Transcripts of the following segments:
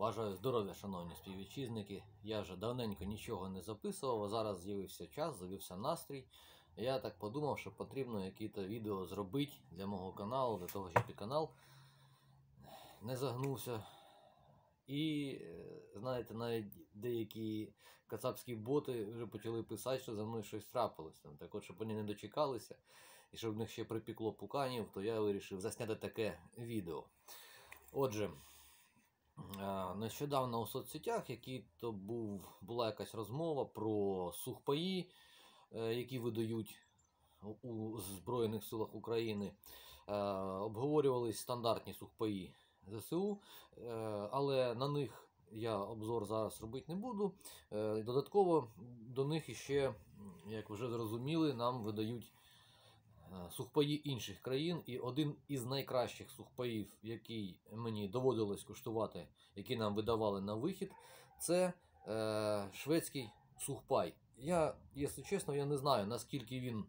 Бажаю здоров'я, шановні співвітчизники. Я вже давненько нічого не записував, а зараз з'явився час, з'явився настрій. Я так подумав, що потрібно якісь відео зробити для мого каналу, для того, щоб і канал не загнувся. І, знаєте, навіть деякі кацапські боти вже почали писати, що за мною щось трапилось. Так от, щоб вони не дочекалися і щоб в них ще припекло пуканів, то я вирішив засняти таке відео. Отже, нещодавно у соцсетях була якась розмова про сухпаї, які видають у Збройних силах України. Обговорювались стандартні сухпаї ЗСУ, але на них я обзор зараз робити не буду. Додатково до них іще, як вже зрозуміли, нам видають сухпаї інших країн, і один із найкращих сухпаїв, який мені доводилось куштувати, які нам видавали на вихід, це шведський сухпай. Я, якщо чесно, я не знаю, наскільки він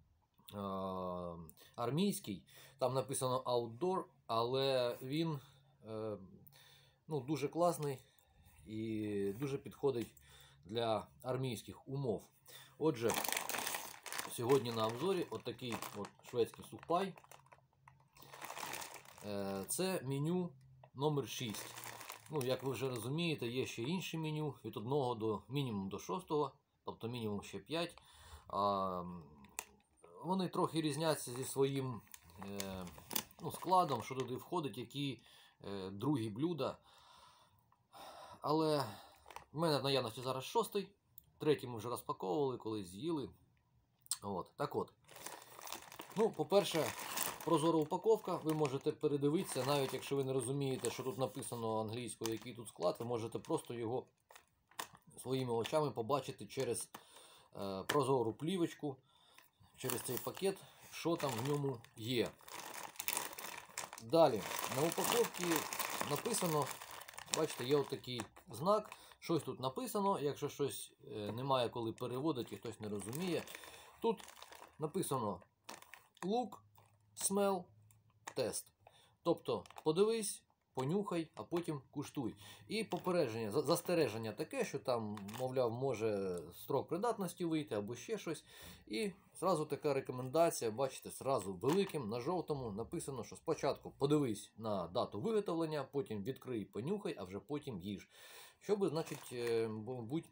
армійський. Там написано outdoor, але він дуже класний і дуже підходить для армійських умов. Отже, сьогодні на обзорі отакий шведський сухпай. Це меню номер 6. Як ви вже розумієте, є ще інші меню від 1 до мінімум до 6, тобто мінімум ще 5. Вони трохи різняться зі своїм складом, що туди входить, які другі блюда. Але в мене в наявності зараз 6, 3 ми вже розпаковували, колись з'їли. По-перше, прозора упаковка, ви можете передивитися, навіть якщо ви не розумієте, що тут написано англійською, який тут склад, ви можете просто його своїми очами побачити через прозору плівочку, через цей пакет, що там в ньому є. Далі, на упаковці написано, бачите, є отакий знак, щось тут написано, якщо щось немає коли переводити і хтось не розуміє. Тут написано look, smell, test. Тобто подивись, понюхай, а потім куштуй. І попередження, застереження таке, що там, мовляв, може строк придатності вийти або ще щось. І зразу така рекомендація, бачите, зразу великим на жовтому написано, що спочатку подивись на дату виготовлення, потім відкрий, понюхай, а вже потім їж. Щоб, значить, мабуть,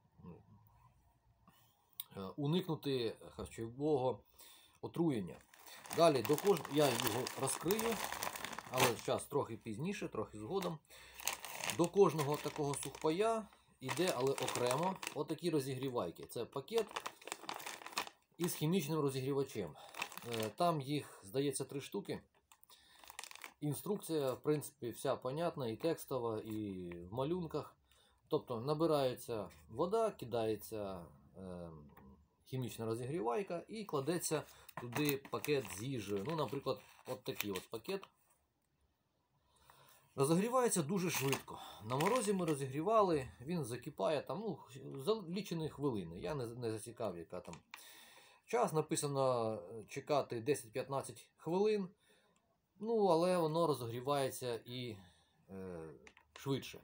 уникнути харчового отруєння. Далі я його розкрию, але зараз трохи пізніше, трохи згодом. До кожного такого сухпая йде, але окремо, отакі розігрівайки. Це пакет із хімічним розігрівачем. Там їх, здається, 3 штуки. Інструкція, в принципі, вся понятна, і текстова, і в малюнках. Тобто набирається вода, кидається хімічна розігрівайка і кладеться туди пакет з їжею. Наприклад, такий пакет. Розігрівається дуже швидко. На морозі ми розігрівали, він закипає там, за лічені хвилини. Я не засікав, яка там час. Написано чекати 10-15 хвилин. Але воно розігрівається і швидше.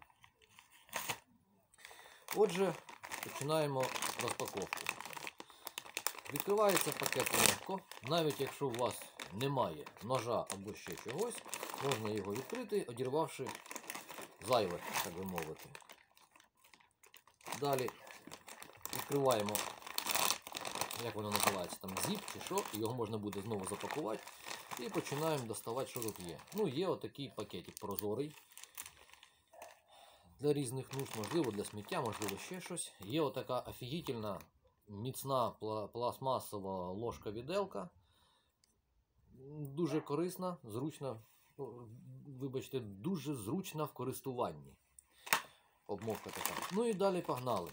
Отже, починаємо розпаковку. Відкривається пакет легко, навіть якщо у вас немає ножа або ще чогось, можна його відкрити, одірвавши зайве, так би мовити. Далі відкриваємо, як воно називається, там зіп чи що, і його можна буде знову запакувати. І починаємо доставати, що тут є. Є отакий пакетик прозорий. Для різних нужд, можливо для сміття, можливо ще щось. Є отака офігітельна, міцна пластмасова ложка-віделка. Дуже корисна, зручна, вибачте, дуже зручна в користуванні. Обмовка така. І далі погнали.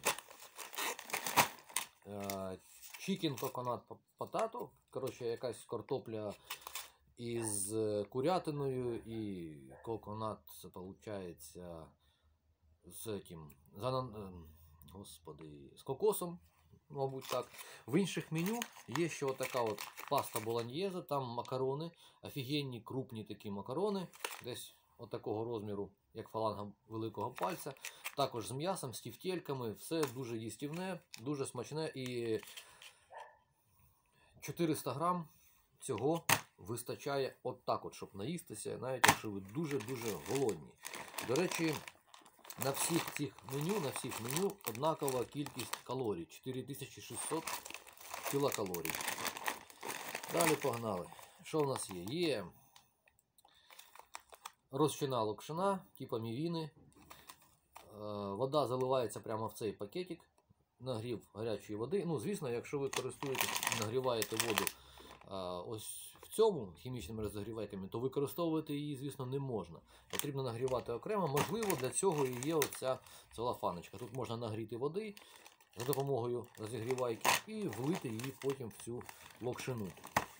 Chicken coconut potato. Коротше, якась картопля із курятиною і коконат, це виходить, з кокосом, мабуть так. В інших меню є ще така паста болоньєза, там макарони, офігенні крупні такі макарони, десь отакого розміру, як фаланга великого пальця. Також з м'ясом, з тівтельками, все дуже їстівне, дуже смачне і 400 грам цього вистачає от, щоб наїстися, навіть якщо ви дуже-дуже голодні. До речі, на всіх цих меню однакова кількість калорій, 4600 кілокалорій. Далі погнали. Що в нас є? Є розчина локшина, типу мівіни. Вода заливається прямо в цей пакетик. Нагрів гарячої води. Ну, звісно, якщо ви користуєтесь, нагріваєте воду ось в цьому хімічними розогрівайками, то використовувати її, звісно, не можна. Потрібно нагрівати окремо. Можливо, для цього і є оця целофаночка. Тут можна нагріти води за допомогою розігрівайки і влити її потім в цю локшину.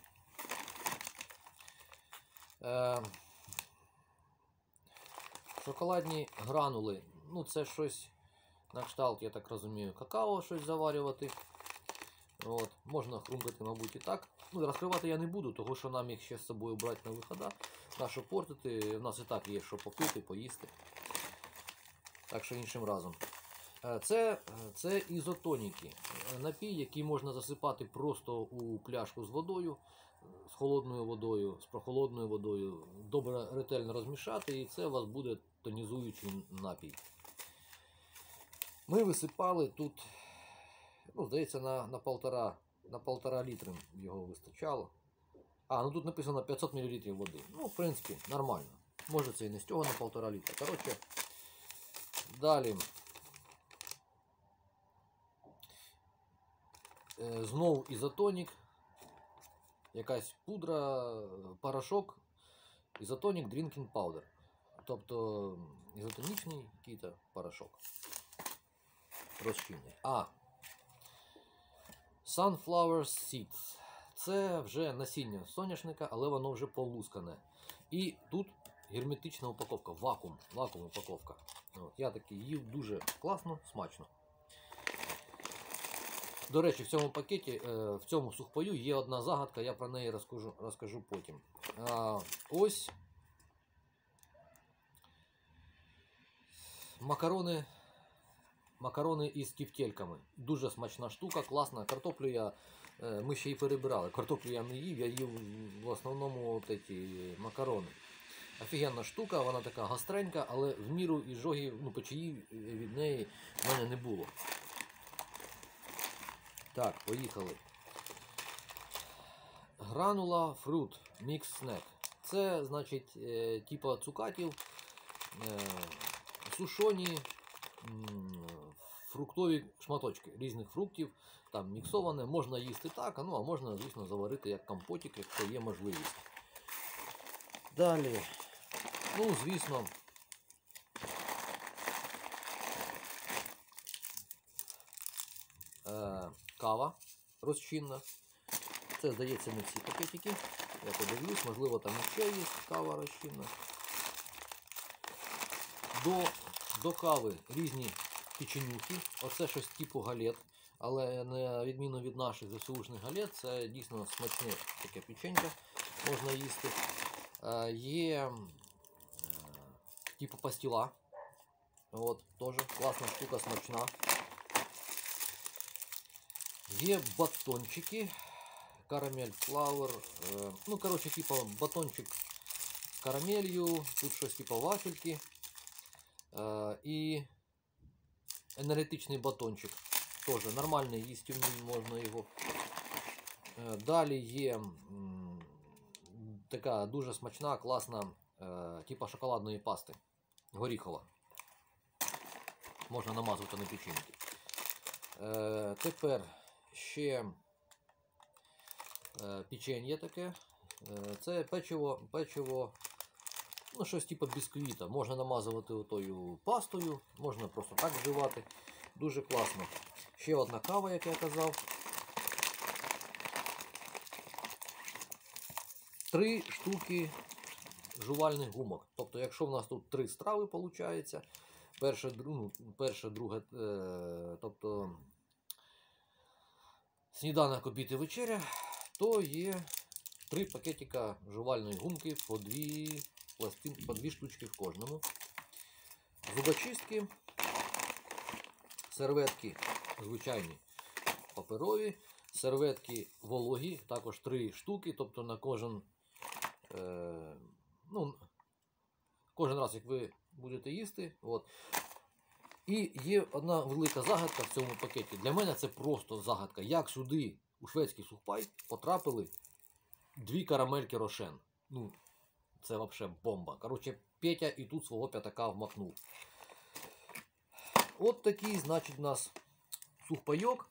Шоколадні гранули. Ну, це щось на кшталт, я так розумію, какао щось заварювати. От. Можна хрумкати, мабуть, і так. Ну, розкривати я не буду, тому що нам їх ще з собою брати на вихода. Нащо портити, у нас і так є що попити, поїсти. Так що іншим разом. Це ізотоніки. Напій, який можна засипати просто у пляшку з водою, з холодною водою, з прохолодною водою. Добре, ретельно розмішати, і це у вас буде тонізуючий напій. Ми висипали тут, ну, здається, на 1,5 літри його вистачало. Ну тут написано 500 мл води. Ну, в принципі, нормально. Може це і не з цього на 1,5 літра. Коротше, далі. Знову ізотонік. Якась пудра, порошок. Ізотонік Drinking Powder. Тобто ізотонічний якийсь порошок. Розчинний. Sunflower Seeds. Це вже насіння соняшника, але воно вже полускане. І тут герметична упаковка, вакуум упаковка. От, я такий їв, дуже класно, смачно. До речі, в цьому пакеті, в цьому сухпаю є одна загадка, я про неї розкажу потім. Ось макарони із тівтельками. Дуже смачна штука, класна. Картоплю ми ще й перебирали. Картоплю я не їв, я їв в основному макарони. Офігенна штука, вона така гостренька, але в міру ізжогів, печії від неї в мене не було. Так, поїхали. Гранула Fruit Mix Snack. Це, значить, типа цукатів, сушоні фруктові шматочки різних фруктів, там міксоване, можна їсти так, а можна, звісно, заварити як компотик, якщо є можливість. Далі, звісно, кава розчинна. Це, здається, не всі пакетики. Я подивлюсь, можливо, там ще є кава розчинна. До кави різні печенюхи. Оце щось типу галет. Але на відміну від наших ЗСУшних галет, це дійсно смачне таке печенька. Можна їсти. Є типу пастила. От, теж класна штука, смачна. Є батончики. Карамель Flour. Коротше, типу батончик з карамелью. Тут щось типу вафельки. І енергетичний батончик. Теж нормальний, їстівний, можна його. Далі є така дуже смачна, класна, типа шоколадної пасти. Горіхова. Можна намазувати на печінки. Тепер ще печенье таке. Це печиво, щось типу бісквіта. Можна намазувати отою пастою, можна просто так вживати. Дуже класно. Ще одна кава, як я казав. 3 штуки жувальних гумок. Тобто, якщо в нас тут 3 страви, виходить, перше, друге, тобто сніданок, обід і вечеря, то є 3 пакетика жувальної гумки по 2 пластин, по 2 штучки в кожному. Зубочистки, серветки звичайні паперові, серветки вологі, також 3 штуки, тобто на кожен раз, як ви будете їсти. От. І є одна велика загадка в цьому пакеті. Для мене це просто загадка. Як сюди, у шведський сухпай, потрапили 2 карамельки Рошен. Ну, це взагалі бомба. Коротше, Петя і тут свого п'ятака вмакнув. От такий, значить, у нас сухпайок.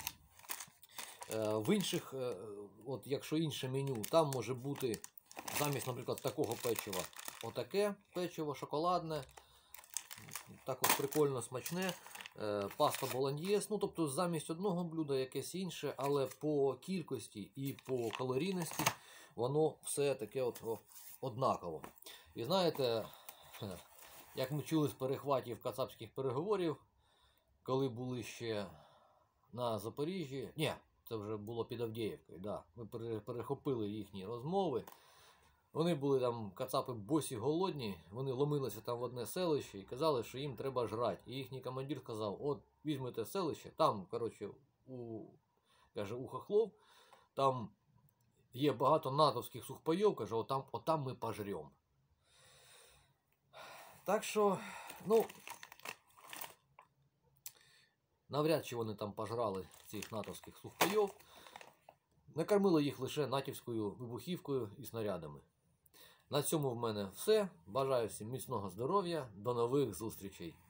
В інших, от якщо інше меню, там може бути замість, наприклад, такого печива, отаке печиво шоколадне, також прикольно смачне, паста болоньєз, ну тобто замість одного блюда якесь інше, але по кількості і по калорійності воно все таке от однаково. І знаєте, як ми чули з перехватів кацапських переговорів, коли були ще на Запоріжжі, ні, це вже було під Авдіївкою, да, ми перехопили їхні розмови. Вони були там, кацапи, босі голодні, вони ломилися там в одне селище і казали, що їм треба жрати. І їхній командир сказав, от візьмете селище, там, коротше, каже, у хохлов, там є багато натовських сухпайов, каже, отам ми пожрем. Так що, ну, навряд чи вони там пожрали цих натовських сухпайов. Накормили їх лише натівською вибухівкою і снарядами. На цьому в мене все. Бажаю всім міцного здоров'я. До нових зустрічей!